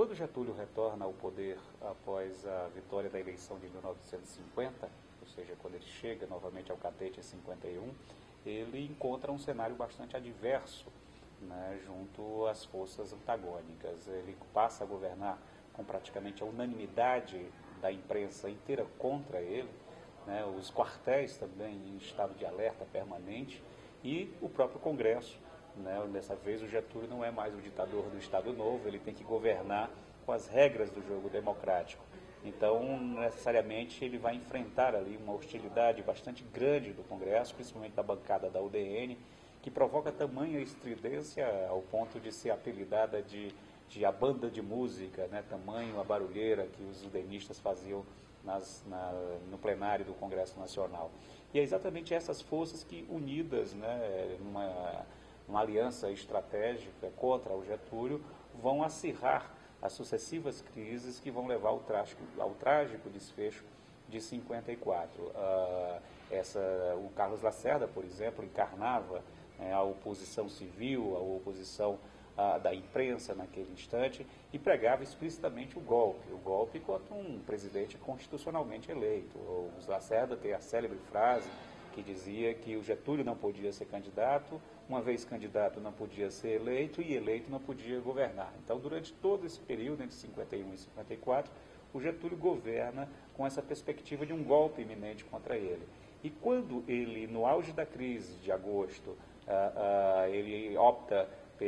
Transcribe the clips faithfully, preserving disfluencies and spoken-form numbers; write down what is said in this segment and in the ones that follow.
quando Getúlio retorna ao poder após a vitória da eleição de mil novecentos e cinquenta, ou seja, quando ele chega novamente ao catete em cinquenta e um, ele encontra um cenário bastante adverso, né, junto às forças antagônicas. Ele passa a governar com praticamente a unanimidade da imprensa inteira contra ele, né, os quartéis também em estado de alerta permanente e o próprio Congresso. Né, dessa vez o Getúlio não é mais o ditador do Estado Novo, ele tem que governar com as regras do jogo democrático. Então, necessariamente, ele vai enfrentar ali uma hostilidade bastante grande do Congresso, principalmente da bancada da U D N, que provoca tamanha estridência ao ponto de ser apelidada de, de a banda de música, né, tamanho a barulheira que os udenistas faziam nas, na, no plenário do Congresso Nacional. E é exatamente essas forças que, unidas, né, numa, numa aliança estratégica contra o Getúlio, vão acirrar as sucessivas crises que vão levar ao trágico, ao trágico desfecho de cinquenta e quatro. Uh, essa, o Carlos Lacerda, por exemplo, encarnava né, a oposição civil, a oposição uh, da imprensa naquele instante e pregava explicitamente o golpe, o golpe contra um presidente constitucionalmente eleito. O Lacerda tem a célebre frase que dizia que o Getúlio não podia ser candidato, uma vez candidato não podia ser eleito e eleito não podia governar. Então, durante todo esse período, entre cinquenta e um e cinquenta e quatro, o Getúlio governa com essa perspectiva de um golpe iminente contra ele. E quando ele, no auge da crise de agosto, ah, ah, ele opta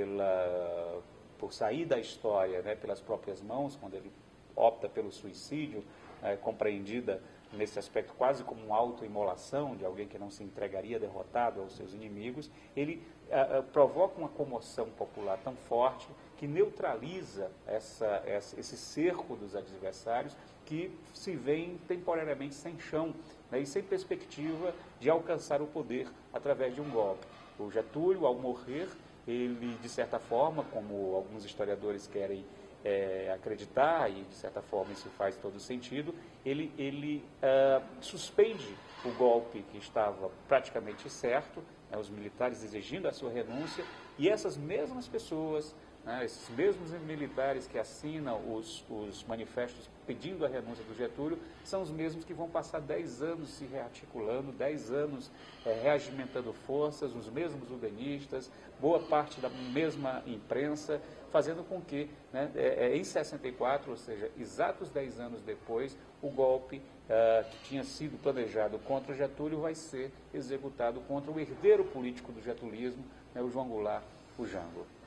pela, por sair da história, né, pelas próprias mãos, quando ele opta pelo suicídio, eh, compreendida nesse aspecto quase como uma autoimolação de alguém que não se entregaria derrotado aos seus inimigos, ele uh, uh, provoca uma comoção popular tão forte que neutraliza essa, essa, esse cerco dos adversários que se veem temporariamente sem chão, né, e sem perspectiva de alcançar o poder através de um golpe. O Getúlio, ao morrer, ele, de certa forma, como alguns historiadores querem É, acreditar, e de certa forma isso faz todo sentido, ele, ele uh, suspende o golpe que estava praticamente certo, né, os militares exigindo a sua renúncia, e essas mesmas pessoas, né, esses mesmos militares que assinam os, os manifestos pedindo a renúncia do Getúlio, são os mesmos que vão passar dez anos se rearticulando, dez anos é, reagimentando forças, os mesmos udenistas, boa parte da mesma imprensa, fazendo com que, né, é, em sessenta e quatro, ou seja, exatos dez anos depois, o golpe uh, que tinha sido planejado contra o Getúlio vai ser executado contra o herdeiro político do getulismo, né, o João Goulart, o Jango.